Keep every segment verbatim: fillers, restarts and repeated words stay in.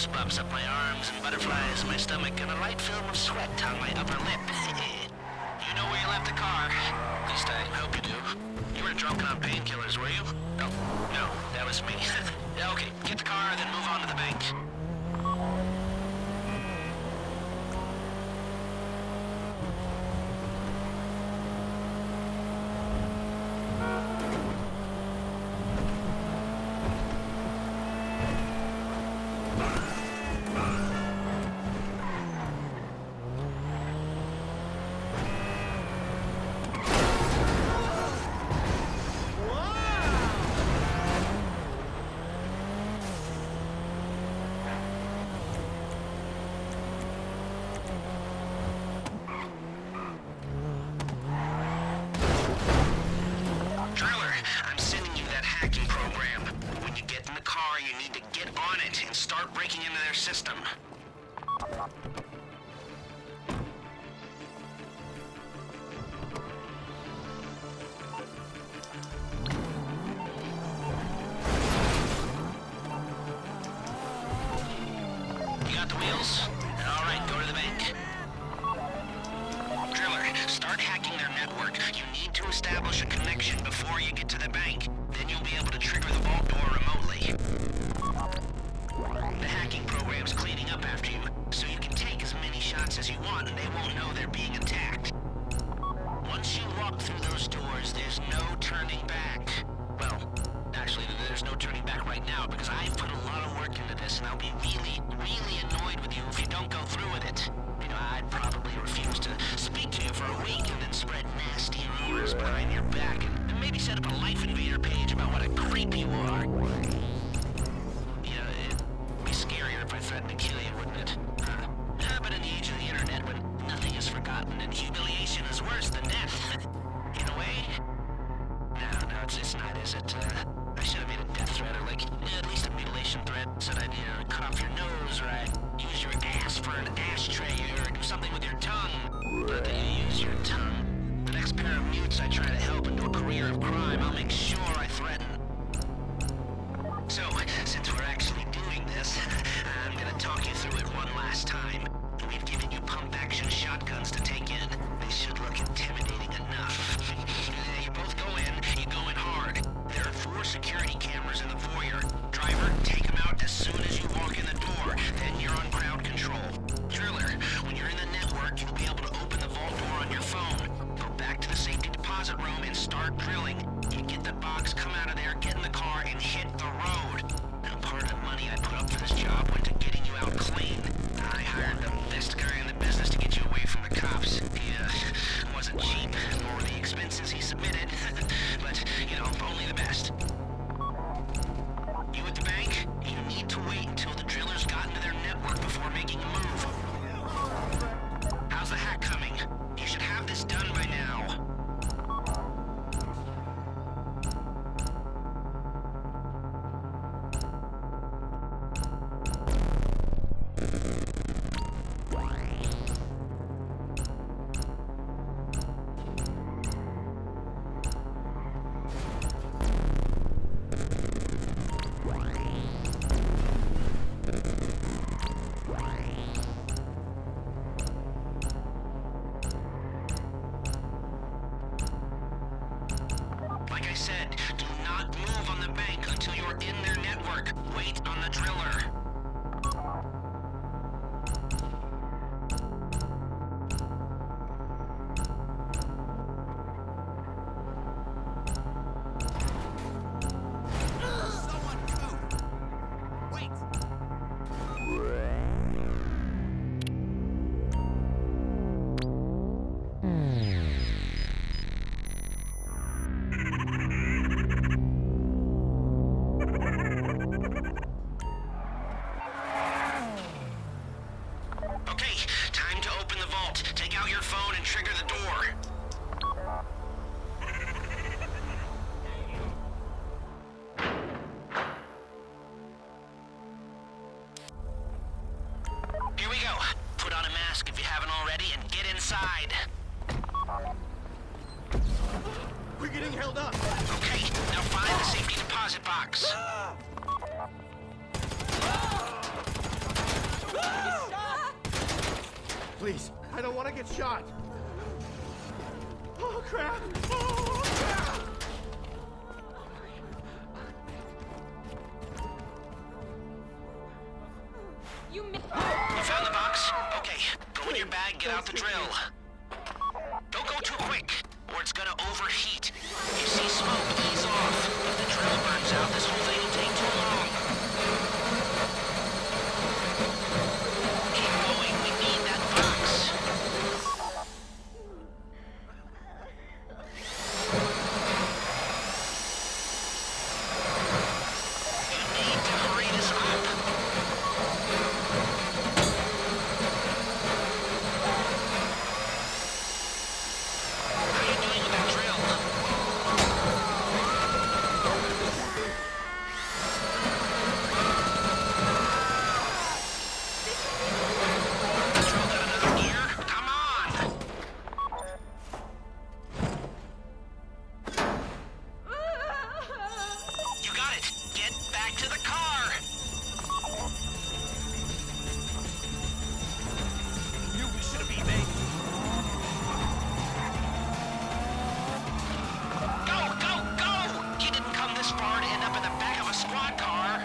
goosebumps up my arms and butterflies in my stomach and a light film of sweat on my upper lip. You know where you left the car. At least I hope you do. You were drunk on painkillers, were you? No, no, that was me. Yeah, okay, get the car, then move on to the bank. Breaking into their system. You got the wheels? All right, go to the bank. Driller, start hacking their network. You need to establish a connection before you get to the bank. Then you'll be able to trigger the vault door remotely. The hacking program's cleaning up after you, so you can take as many shots as you want and they won't know they're being attacked. Once you walk through those doors, there's no turning back. Well, actually, there's no turning back right now because I've put a lot of work into this and I'll be really, really annoyed with you if you don't go through with it. You know, I'd probably refuse to speak to you for a week and then spread nasty rumors behind your back and, and maybe set up a Life Invader page about what a creep you are. Scarier if I threatened to kill you, wouldn't it? Uh, yeah, but in the age of the internet, when nothing is forgotten and humiliation is worse than death, in a way? No, no, it's, it's not, is it? Uh, I should have made a death threat, or like, yeah, at least a mutilation threat. Said I'd, you know, cut off your nose, or I'd use your ass for an ashtray, or do something with your tongue. Not that you use your tongue. The next pair of mutes I try to help into a career of crime, I'll make sure I threaten. So, since we're actually doing this, I'm gonna talk you through it one last time. We've given you pump-action shotguns to take in. They should look intimidating enough. You both go in, you go in hard. There are four security cameras in the foyer. Driver, take them out as soon as you walk in the door. Then you're on crowd control. Driller, when you're in the network, you'll be able to open the vault door on your phone. Go back to the safety deposit room and start drilling. You get the box, come out of there, get in the car, and hit the road. Now, part of the money I put up for this job went to getting you out clean. I hired the best guy in the business to get you away from the cops. He, uh, wasn't cheap, nor were the expenses he submitted. But, you know, only the best. You at the bank? You need to wait until the drillers got into their network before making a move. How's the hack coming? You should have this done by now. Like I said, do not move on the bank until you're in their network. Wait on the driller. If you haven't already, and get inside. We're getting held up. Okay, now find the safety deposit box. Ah! Ah! Please, I don't want to get shot. Oh, crap. Oh, crap. You found the box? Okay. Go in your bag, get out the drill. Don't go too quick, or it's gonna overheat. You see smoke, ease off. If the drill burns out, this whole thing will take too long. Keep going, we need that box. You need to hurry this up. How are you doing with that drill? Drill got another gear? Come on! You got it! Get back to the car! Knew we should have been made. Go, go, go! You didn't come this far to end up in the back of a squad car.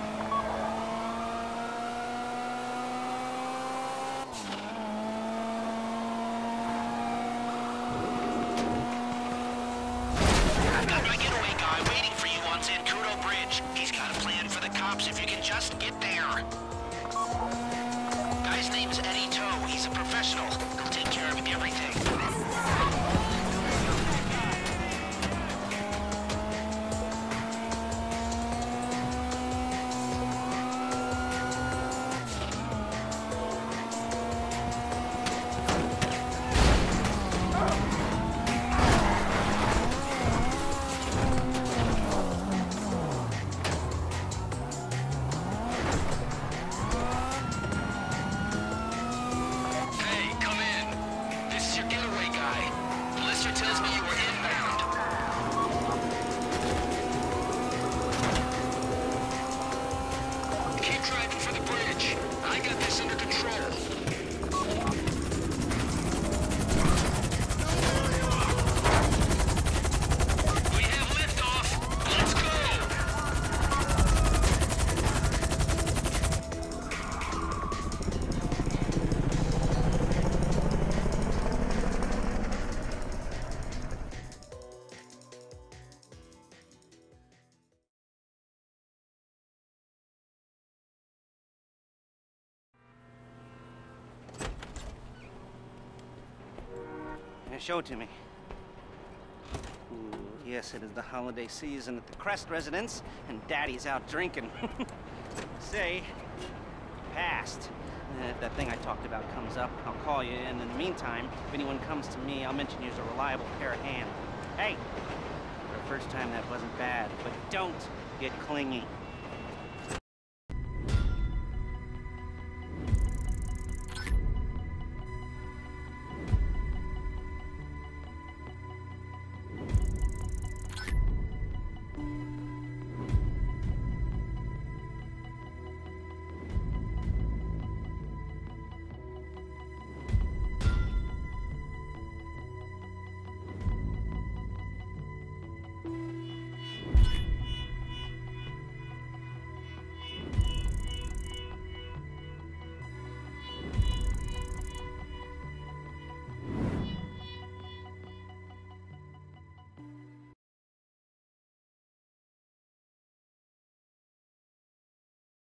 I've got my getaway guy waiting for you on Zancudo Bridge. He's got a plan for the cops if you can just get there. Guy's name's Eddie Toe. He's a professional. He'll take care of everything. Hey, come in. This is your getaway guy. Blister tells me you were inbound. Keep driving for the bridge. I got this under control. We have liftoff. Let's go. Yeah, show it to me. Ooh, yes, it is the holiday season at the Crest residence, and Daddy's out drinking. Say, passed. And if that thing I talked about comes up, I'll call you, and in the meantime, if anyone comes to me, I'll mention you as a reliable pair of hands. Hey, for the first time that wasn't bad, but don't get clingy.